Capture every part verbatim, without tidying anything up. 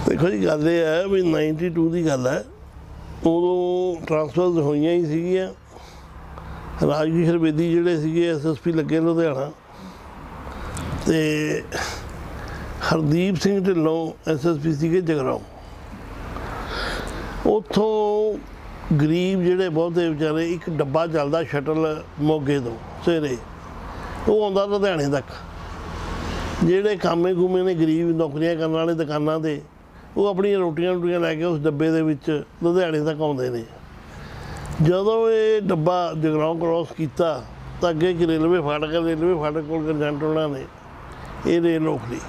देखो जी गल ये है भी नाइनटी टू की गल है, उदों ट्रांसफर हुई ही सीगियां। राजकिशोर बेदी जिहड़े सीगे एस एस पी लगे लुधियाना, ते Hardeep Singh Dhillon S S P सीगे जगराओं। उत्थों गरीब जिहड़े बहुते बेचारे, एक डब्बा चलदा शटल मोगे तो सवेरे, वो आउंदा लुधियाने तक। जिहड़े कामे कूमे ने गरीब नौकरियां करने वाले दुकानां ते, वो अपनी रोटियां रोटियां लैके उस डब्बे दे विच लुधियाने तक आउंदे ने। जदों ये डब्बा जगराओं क्रॉस किया तो अगे एक रेलवे फाटक है, रेलवे फाटक को गुरजंट होना ने ये रेल रोक ली।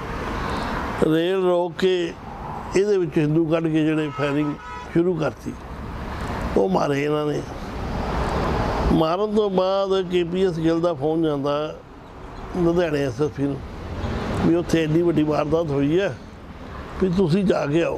रेल रोक के ये हिंदू कढ़ के जोड़े फायरिंग शुरू करती, वो मारे इन्होंने। मारन तो बाद के पी एस गिल का फोन जाता लुधियाने एस एस पी भी उत्थे एड्डी वड्डी वारदात हुई है भी तुसीं जाके आओ।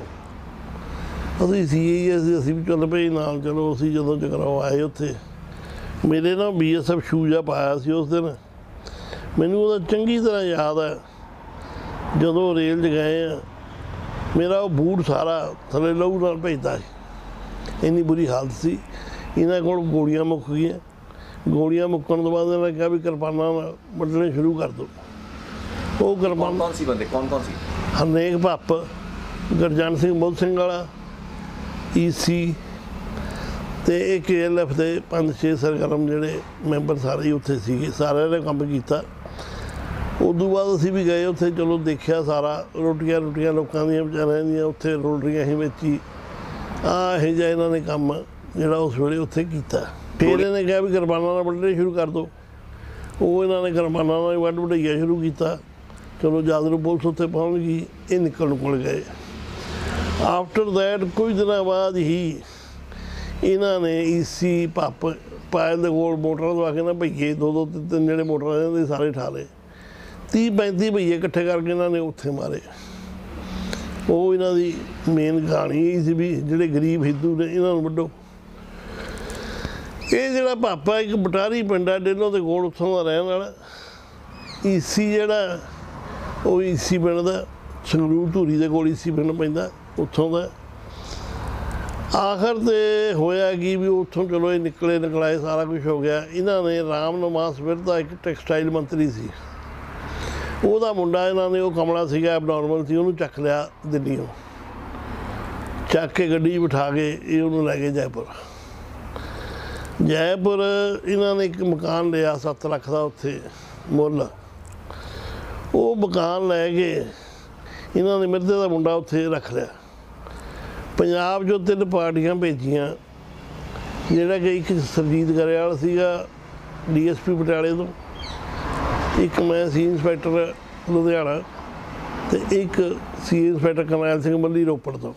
असीं सी असीं भी चल पे नाल। चलो असीं जदों जगराओं आए उत्थे, मेरे ना बी एस एफ शू जा पाया सी उस दिन। मैनूं उहदा चंगी तरह याद है, जदों रेल च गए आ मेरा वो बूट सारा थले लहू नाल भेजदा सी, इन्नी बुरी हालत सी। इन्हां कोल गोलियां मुक गईयां। गोलियां मुक्कण तो बाद इन्होंने कहा भी किरपानां वड्डणे शुरू कर दो। वो किरपान कौन सी बंदे कौन कौन सी? हरनेक भप्प, गुरजंत सिंह बुधसिंघवाला, ई सी ते के एल एफ के पांच छे सरगर्म जिहड़े मैंबर सारे ही उत्थे सीगे, सारे ने काम कीता। उदों बाद असीं भी गए उत्थे, चलो देखिया सारा। रोटियां रोटियां लोकां दियां बेचारियां दियां उत्थे रुल रहीआं ही विच ही। आ इहो जिहा इन्हां ने काम जिहड़ा उस वेले उत्थे कीता। फिर इन्हें कहा भी किरपानां नाल वड्ढणे शुरू कर दो। वो इन्हों ने किरपानां नाल वड्ढ वढाइया शुरू किया। चलो जादरू पुलिस उत्थे पहुँच गई, ये निकलण कोल गए। आफ्टर दैट कुछ दिनों बाद ही इन्होंने ई सी भप्प पायल के कोल मोटर दवा के ना भईए दो दो तीन तीन जोड़े मोटर सारे ठा ले। तीह पैंती भईए इकट्ठे करके इन्होंने उत्थे मारे। वो इन्हों की मेन कहानी यही सी भी जिहड़े गरीब हिंदू ने इन्हों वड्ढो। ये जिहड़ा भप्प है एक बटारी पिंड है डेलों के कोल, उत्थों का रहने वाला। ई सी जिहड़ा वो ई सी पिंड का संगरूर धूरी के कोल ई सी पिंड पैंदा, उत्थों का। आखिर तो होया कि भी उत्थों चलो ये निकले निकलाए सारा कुछ हो गया। इन्होंने राम निवास विरधा एक टैक्सटाइल मंत्री सी, ਉਹਦਾ ਮੁੰਡਾ ਇਹਨਾਂ ਨੇ ਉਹ ਕਮਲਾ ਸੀਗਾ, ਐਬਨੋਰਮਲ ਸੀ, ਉਹਨੂੰ ਚੱਕ ਲਿਆ ਦਿੱਲੀੋਂ। ਚੱਕ ਕੇ ਗੱਡੀ ਬਿਠਾ ਕੇ ਇਹ ਉਹਨੂੰ ਲੈ ਗਏ ਜੈਪੁਰ। ਜੈਪੁਰ ਇਹਨਾਂ ਨੇ ਇੱਕ ਮਕਾਨ ਲਿਆ ਸੱਤ ਲੱਖ ਦਾ ਉੱਥੇ ਮੁੱਲ। ਉਹ ਮਕਾਨ ਲੈ ਕੇ ਇਹਨਾਂ ਨੇ ਮਿਰਜ਼ੇ ਦਾ ਮੁੰਡਾ ਉੱਥੇ ਰੱਖ ਲਿਆ। ਪੰਜਾਬ 'ਚੋਂ ਤਿੰਨ ਪਾਰਟੀਆਂ ਭੇਜੀਆਂ, ਜਿਹੜਾ ਕਿ ਇੱਕ ਸਰਜੀਤ ਗਰੇਵਾਲ ਸੀਗਾ ਡੀ ਐਸ ਪੀ ਪਟਿਆਲੇ ਤੋਂ, एक मैं सी इंस्पैक्टर लुधियाना, तो एक सी इंस्पैक्टर करनैल सिंह मल्ली रोपड़ तो।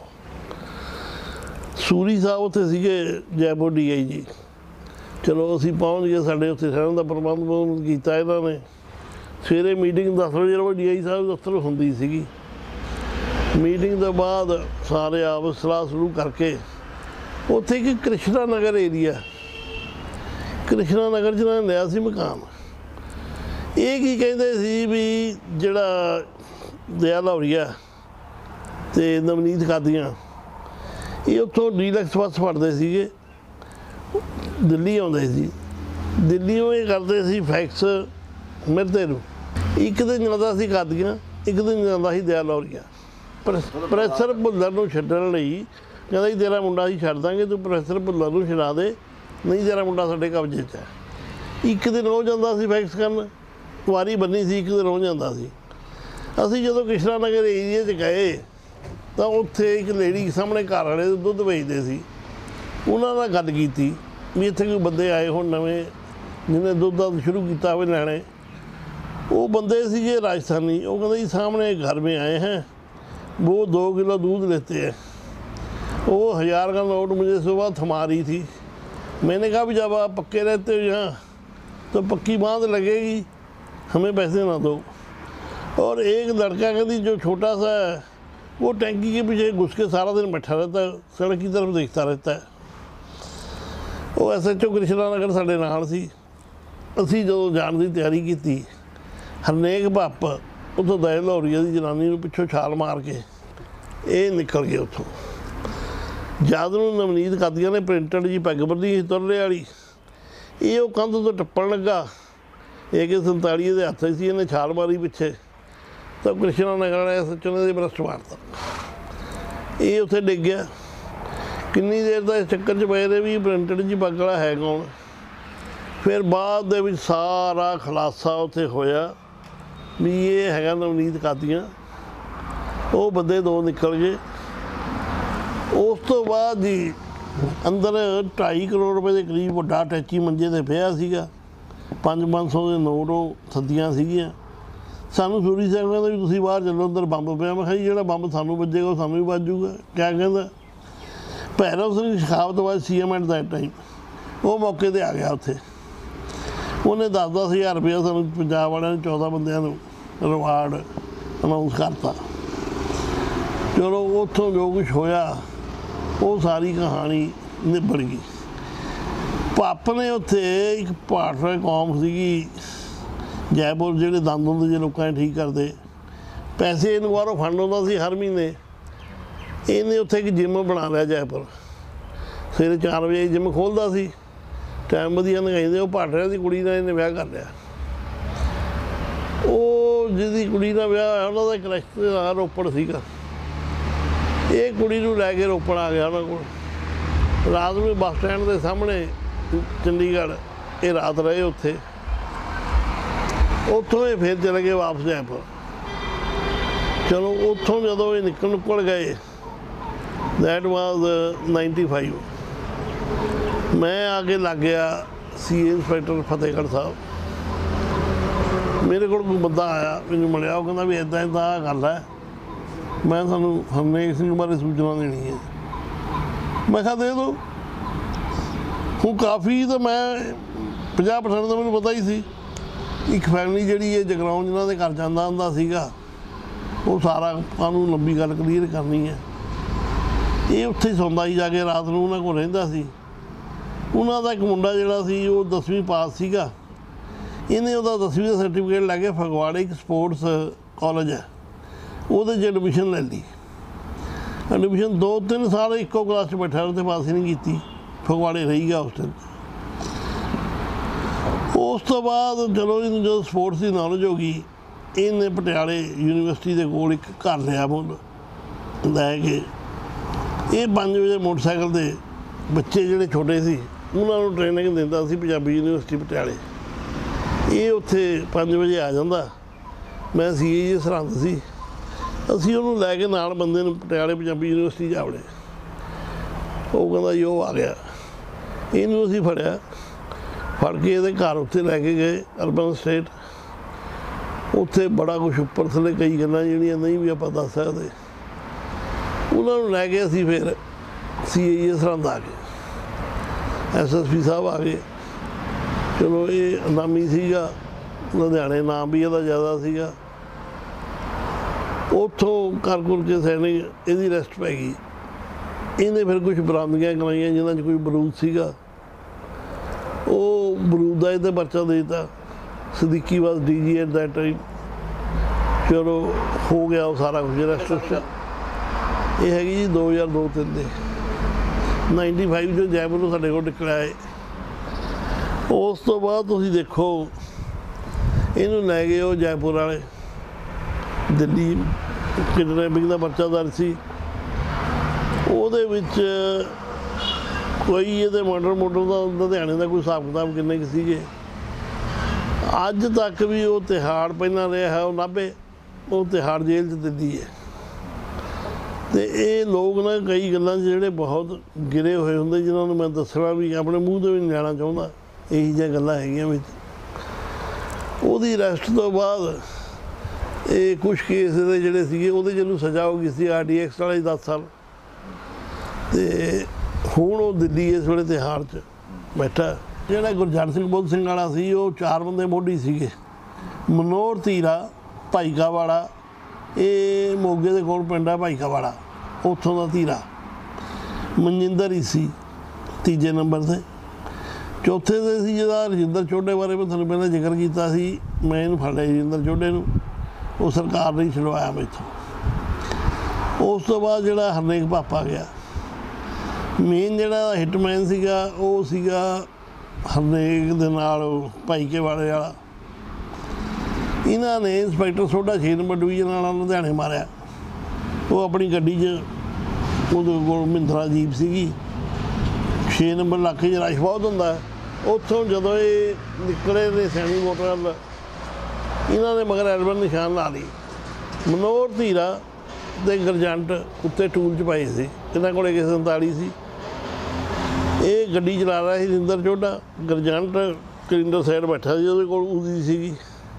सूरी साहब उत्थे सीगे जयपुर डी आई जी। चलो असीं पहुँच गए, साढ़े उत्थे रहण दा प्रबंध किया इन्होंने। सवेरे मीटिंग दस बजे रोज़ डी आई साहब दफ्तर हुंदी सीगी। मीटिंग तो बाद सारे आप सलाह सलूह करके उत्थे एक कृष्णा नगर एरिया, कृष्णा नगर च इन्होंने लिया सी मकान। ये की कहते सी भी जिहड़ा दया लौरीआ ते नवनीत कादियां, ये उत्थों डीलक्स बस फड़ते सीगे, दिल्ली आउंदे सी। दिल्लीओं ये करते सी फैक्स मिरते नूं। एक दिन जांदा सी कादियां, एक दिन जांदा सी दया लौरीआ। प्रोफैसर भुल्लर नूं छड्डण लई कहंदा जी तेरा मुंडा असीं छड्ड दांगे, तूं प्रोफैसर भुल्लर नूं छड़ा दे, नहीं तेरा मुंडा साडे कब्जे च है। एक दिन हो जांदा सी फैक्स करन, वारी बनी सी, एक दिन हो जाता सी। असीं जदों कृष्णा नगर एरिए च गए तो उत्थे एक लेडी सामने घर वाले दुध बेचते सी, उन्हां नाल गल कीती भी इत्थे कोई बंदे आए हो नवें जिन्हें दुध दा शुरू किया होवे लैणे। वो बंदे सीगे राजस्थानी। वो कहते जी सामने घर में आए हैं, वो दो किलो दूध लेते हैं। वो हज़ार का नोट मुझे सुबह थमा रही थी। मैंने कहा भी जब आप पक्के रहते हो यहाँ तो पक्की बांध लगेगी, हमें पैसे ना दो। और एक लड़का कहती जो छोटा सा है वो टैंकी के पीछे घुस के सारा दिन बैठा रहता है, सड़क की तरफ देखता रहता है। वो S H O Krishna Nagar साढ़े नाल सी। असीं जदों जाण की तैयारी की, हरनेक भप्प उत्थों दया लौरीआ दी जनानी नूं पिछों छाल मार के ये निकल गए उत्थों। जद नूं नवनीत कादियां ने प्रिंटड जी पैग बन्नी सी तुरले वाली, ये वो कंध तो टप्पण लगा, ए के संताली दे हत्थ सी, इन्हें छाल मारी पिछे, तो कृष्णा नगर वाले एस एच ओ ने ब्रस्ट मारता, ये उत्थे डिग गया। किन्नी देर तक इस चक्कर च पे रहे भी प्रिंटड जी पग वाला है कौन। फिर बाद दे विच सारा खुलासा उत्थे होया भी ये हैगा नवनीत कादियां, वो बंदे दो निकल गए। उस तो बाद जी अंदर ढाई करोड़ रुपए के करीब वड्डा अटैची मंजे ते पिया सीगा, पंज पंज सौ के नोट वो थद्दियां सीगियां। सानू सूरी साहब कहता भी तुसीं बाहर चलो, अंदर बंब पिया। मैं जी जिहड़ा बंब सानू वजेगा वो सानू भी वजूगा। क्या कहता Bhairon Singh Shekhawat was C M at that time, वो मौके पर आ गया उत्थे। उन्हें दस दस हज़ार रुपया सानू पंजाब वालियां ने चौदह बंदियां नूं रिवार्ड अनाउंस करता। चलो उत्थों जो कुछ होया वो सारी कहानी निबड़ गई। भप्प ने उत्थे एक पार्टनर कौम सीगी जयपुर, ਜਿਹੜੇ ਦੰਦ ਹੁੰਦੇ ਜੇ ਲੋਕਾਂ ਨੇ ठीक करते, पैसे ਇਹਨੂੰ ਬਾਹਰੋਂ फंड ਹੁੰਦਾ ਸੀ हर महीने। ਇਹਨੇ ਉੱਥੇ ਇੱਕ जिम बना लिया जयपुर, सवेरे चार बजे जिम खोलता सी, टाइम वधिया लंघाइंदे। ਉਹ ਪਾਟਰਿਆਂ ਦੀ ਕੁੜੀ ਨਾਲ ਇਹਨੇ ਵਿਆਹ ਕਰ ਲਿਆ। ਉਹ ਜਿਹਦੀ ਕੁੜੀ ਨਾਲ ਵਿਆਹ ਹੋਇਆ ਉਹਨਾਂ ਦਾ ਇੱਕ ਰਿਸ਼ਤੇਦਾਰ ਰੋਪੜ ਸੀਗਾ, ਇਹ ਕੁੜੀ ਨੂੰ ਲੈ ਕੇ ਰੋਪੜ ਆ ਗਿਆ ਉਹਨਾਂ ਕੋਲ। ਰਾਤ ਨੂੰ ਬੱਸ ਸਟੈਂਡ ਦੇ ਸਾਹਮਣੇ ਚੰਡੀਗੜ੍ਹ ਇਹ ਰਾਤ ਰਹੇ ਉੱਥੇ। ਉੱਥੋਂ ਇਹ ਫਿਰ ਚਲੇ ਗਏ ਵਾਪਸ ਜੈਪੁਰ। ਚਲੋ ਉੱਥੋਂ ਜਦੋਂ ਇਹ ਨਿਕਲ ਨਿਕਲ ਗਏ, ਦੈਟ ਵਾਜ਼ ਨਾਈਨਟੀ ਫਾਈਵ, ਮੈਂ ਆ ਕੇ ਲੱਗ ਗਿਆ ਸੀ ਇੰਸਪੈਕਟਰ ਫਤਿਹਗੜ੍ਹ ਸਾਹਿਬ। ਮੇਰੇ ਕੋਲ ਕੋਈ ਬੰਦਾ ਆਇਆ, ਮੈਨੂੰ ਮਿਲਿਆ, ਉਹ ਕਹਿੰਦਾ ਵੀ ਇੱਦਾਂ ਇੱਦਾਂ ਗੱਲ ਹੈ, मैं सानू हरनेक सिंह बारे सूचना देनी है। मैं कहा दे दो। हूँ काफ़ी तो मैं पचास परसेंट तो मैंने पता ही सी। एक फैमिली जी है जगराउन जिन्होंने घर जाता होंदा सीगा, वो सारा कानून लंबी गल क्लीयर करनी है। ये उत्थे सौंदा ही जाके रात को उन्होंने को रहिंदा सी। उन्हों का एक मुंडा जिहड़ा सी वो दसवीं पास सीगा, इन्हें उहदा दसवीं का सर्टिफिकेट लैके फगवाड़े एक स्पोर्ट्स कॉलेज है ਉਹਦੇ 'ਚ ਐਡਮਿਸ਼ਨ ਲੈ ਲਈ। ਐਡਮਿਸ਼ਨ ਦੋ ਤਿੰਨ ਸਾਲ ਇੱਕੋ ਕਲਾਸ 'ਚ ਬੈਠਾ, ਉਹਦੇ ਪਾਸ ਹੀ ਨਹੀਂ ਕੀਤੀ, ਫਗਵਾੜੇ ਰਹੀ ਗਿਆ ਉਸ ਟਾਈਮ। ਉਸ ਤੋਂ ਬਾਅਦ ਚਲੋ ਇਹਨੂੰ ਜਦੋਂ ਸਪੋਰਟਸ ਦੀ ਨੌਲੇਜ ਹੋ ਗਈ, ਇਹਨੇ ਪਟਿਆਲੇ ਯੂਨੀਵਰਸਿਟੀ ਦੇ ਕੋਲ ਇੱਕ ਘਰ ਲਿਆ ਮੁੱਲ ਲੈ ਕੇ। ਇਹ ਪੰਜ ਵਜੇ ਮੋਟਰਸਾਈਕਲ 'ਤੇ ਬੱਚੇ ਜਿਹੜੇ ਛੋਟੇ ਸੀ ਉਹਨਾਂ ਨੂੰ ਟ੍ਰੇਨਿੰਗ ਦਿੰਦਾ ਸੀ ਪੰਜਾਬੀ ਯੂਨੀਵਰਸਿਟੀ ਪਟਿਆਲੇ। ਇਹ ਉੱਥੇ ਪੰਜ ਵਜੇ ਆ ਜਾਂਦਾ, ਮੈਂ ਸੀ ਏ ਜੀ ਸਰਹੰਦ ਸੀ, ਅਸੀਂ ਉਹਨੂੰ ਲੈ ਕੇ ਨਾਲ ਬੰਦੇ ਨੂੰ ਪਟਿਆਲੇ ਪੰਜਾਬੀ ਯੂਨੀਵਰਸਿਟੀ ਜਾ ਵੜੇ। ਉਹ ਕਹਿੰਦਾ ਜੀ ਉਹ ਆ ਗਿਆ। ਇਹਨੂੰ ਅਸੀਂ ਫੜਿਆ, ਫੜ ਕੇ ਇਹਦੇ ਘਰ ਉੱਤੇ ਲੈ ਕੇ ਗਏ ਅਰਬਨ ਸਟੇਟ। ਉੱਥੇ ਬੜਾ ਕੁਛ ਉੱਪਰ ਥੱਲੇ ਕਈ ਗੱਲਾਂ ਜਿਹੜੀਆਂ ਨਹੀਂ ਵੀ ਆਪਾਂ ਦੱਸ ਸਕਦੇ। ਉਹਨਾਂ ਨੂੰ ਲੈ ਕੇ ਅਸੀਂ ਫਿਰ ਸੀ ਏ ਜੀ ਸਰਹੰਦ ਆ ਗਏ, ਐਸ ਐਸ ਪੀ ਸਾਹਿਬ ਆ ਗਏ। ਚਲੋ ਇਹ ਨਾਮੀ ਸੀਗਾ ਲੁਧਿਆਣੇ, ਨਾਮ ਵੀ ਇਹਦਾ ਜ਼ਿਆਦਾ ਸੀਗਾ। ਉੱਥੋਂ ਕਰ ਕੁਰ ਕੇ ਸੈਨਿਕ ਇਹਦੀ ਰੈਸਟ ਪੈ ਗਈ। ਇਹਨੇ ਫਿਰ ਕੁਛ ਬਰਾਮਦਗੀਆਂ ਕਰਾਈਆਂ ਜਿਨ੍ਹਾਂ 'ਚ ਕੋਈ ਬਰੂਦ ਸੀਗਾ, ਉਹ ਬਰੂਦ ਦਾ ਇਹਦੇ ਪਰਚਾ ਦੇ ਦਿੱਤਾ। Siddiqui was D G at that time. ਚਲੋ ਹੋ ਗਿਆ ਉਹ ਸਾਰਾ ਕੁਝ ਰੈਸਟ। ਇਹ ਹੈਗੀ ਜੀ ਦੋ ਹਜ਼ਾਰ ਦੋ ਤਿੰਨ ਦੇ ਨਾਈਨਟੀ ਫਾਈਵ 'ਚੋਂ ਜੈਪੁਰ ਨੂੰ ਸਾਡੇ ਕੋਲ ਨਿਕਲਿਆ ਹੈ। ਉਸ ਤੋਂ ਬਾਅਦ ਤੁਸੀਂ ਦੇਖੋ ਇਹਨੂੰ ਲੈ ਗਏ ਉਹ ਜੈਪੁਰ ਵਾਲੇ ਦਿੱਲੀ, ਕਿਡਨੈਪਿੰਗ ਦਾ ਪਰਚਾ ਦਰਜ ਸੀ। ਉਹਦੇ ਵਿੱਚ ਕੋਈ ਇਹਦੇ ਮਰਡਰ ਮੋਡਰ ਦਾ ਲੁਧਿਆਣੇ ਦਾ ਕੋਈ ਹਿਸਾਬ ਕਿਤਾਬ ਕਿੰਨੇ ਕੁ ਸੀਗੇ। ਅੱਜ ਤੱਕ ਵੀ ਉਹ ਤਿਹਾੜ ਪਹਿਲਾਂ ਰਿਹਾ ਹੈ, ਉਹ ਨਾਭੇ, ਉਹ ਤਿਹਾੜ ਜੇਲ੍ਹ 'ਚ ਦਿੱਲੀ ਹੈ। ਅਤੇ ਇਹ ਲੋਕ ਨਾ ਕਈ ਗੱਲਾਂ 'ਚ ਜਿਹੜੇ ਬਹੁਤ ਗਿਰੇ ਹੋਏ ਹੁੰਦੇ, ਜਿਨ੍ਹਾਂ ਨੂੰ ਮੈਂ ਦੱਸਣਾ ਵੀ ਆਪਣੇ ਮੂੰਹ 'ਤੇ ਵੀ ਨਹੀਂ ਲੈਣਾ ਚਾਹੁੰਦਾ, ਇਹੀ ਜਿਹੀਆਂ ਗੱਲਾਂ ਹੈਗੀਆਂ ਵਿੱਚ। ਉਹਦੀ ਅਰੈਸਟ ਤੋਂ ਬਾਅਦ ਇਹ ਕੁਛ ਕੇਸ ਦੇ ਜਿਹੜੇ ਸੀਗੇ ਉਹਦੇ 'ਚ ਇਹਨੂੰ ਸਜ਼ਾ ਹੋ ਗਈ ਸੀ ਆਰ ਡੀ ਐਕਸ ਵਾਲੇ ਦਸ ਸਾਲ। ਅਤੇ ਹੁਣ ਉਹ ਦਿੱਲੀ ਇਸ ਵੇਲੇ ਤਿਹਾੜ 'ਚ ਬੈਠਾ। ਜਿਹੜਾ ਗੁਰਜੰਟ ਸਿੰਘ ਬੁੱਧਸਿੰਘਵਾਲਾ ਸੀ, ਉਹ ਚਾਰ ਬੰਦੇ ਮੋਢੀ ਸੀਗੇ। ਮਨੋਹਰ ਧੀਰਾ ਭਾਈਕਾਵਾਲਾ, ਇਹ ਮੋਗੇ ਦੇ ਕੋਲ ਪਿੰਡ ਆ ਭਾਈਕਾਵਾਲਾ, ਉੱਥੋਂ ਦਾ ਧੀਰਾ। ਮਨਜਿੰਦਰ ਹੀ ਸੀ ਤੀਜੇ ਨੰਬਰ 'ਤੇ। ਚੌਥੇ 'ਤੇ ਸੀ ਜਿਹਦਾ ਰਜਿੰਦਰ ਚੋਡੇ ਬਾਰੇ ਮੈਂ ਤੁਹਾਨੂੰ ਪਹਿਲਾਂ ਜ਼ਿਕਰ ਕੀਤਾ ਸੀ, ਮੈਂ ਇਹਨੂੰ ਫੜ ਲਿਆ ਰਜਿੰਦਰ ਚੋਡੇ ਨੂੰ, ਉਹ ਸਰਕਾਰ ਨੇ ਛੁਡਵਾਇਆ ਮੈਥੋਂ। उस तो बाद जिहड़ा हरनेक भप्प आ गया, मेन जिहड़ा हिटमैन सीगा वो सीगा हरनेक दे नाल भाईकेवाड़े वाला। इन्हां ने इंस्पैक्टर सोढा छे नंबर डिवीजन वाला लुधियाने मारिया। वो अपनी गड्डी च उहदे कोल महिंद्रा जीप सीगी, छे नंबर इलाके च रश बहुत हुंदा। उत्थों जदों ये निकले ने सैनी मोटर वाल, इन्हां ने मगर एलबन निशान ला ली। मनोहर धीरा ते गुरजंट उत्ते टूल च पाए सी, इन्हां कोल एक संताली सी। ये गड्डी चला रहा है रिंदर चोडा, गुरजंट कलिंदर साइड बैठा सी, उहदे कोल उदी सीगी।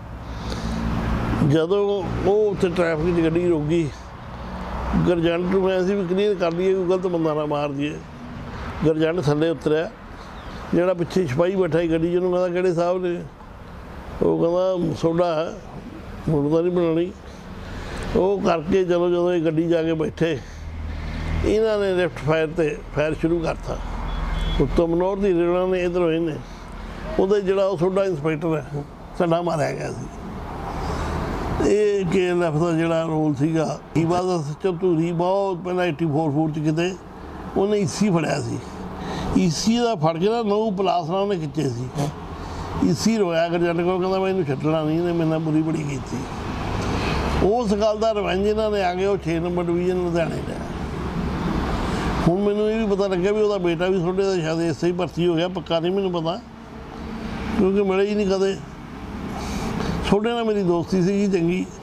जदों वो उत्थे ट्रैफिक च गड्डी रुक गई, गुरजंट नूं मैं भी क्लीयर कर लईए, कोई गलत बंदा ना मार दिए। गुरजंट थल्ले उतरिया, जिहड़ा पिछे सिपाही बैठा ही गड्डी च, उहनूं कहंदा किहड़े साहब ने? वो कहंदा सोडा है, मुड़दा नहीं बनानी। वो करके चलो जदों ये गड्डी जाके बैठे, इन्हां ने लिफ्ट फायर ते फायर शुरू करता। उत्तों मनोहर धीरे उन्हां ने इधरों इन्हें उहदे जिहड़ा वो सोडा इंस्पैक्टर है सड्डा मारिया गया सी। ये के एल एफ का जिहड़ा रोल सीगा, ईवा दा चतुरी बहुत पहला एटी फोर फोर च किते उन्हें ईसी फड़िया सी। ईसी का फड़ के ना नौ पलास नाल उन्हें खिच्चे सी। ईसी रोया गुरजंट कोल, कहंदा मैं इहनूं छड्डना नहीं, इहने मेरे नाल बुरी बड़ी कीती। उस गल का रिवेंज इन्हां ने आके वो छे नंबर डिवीजन लुधियाने लिया। हुण मैनूं ये भी पता लग्या भी उहदा बेटा भी सोडे दा शायद इसे ही भर्ती हो गया, पक्का नहीं मैनूं पता क्योंकि मिले ही नहीं कदे। सोडे नाल मेरी दोस्ती सीगी चंगी।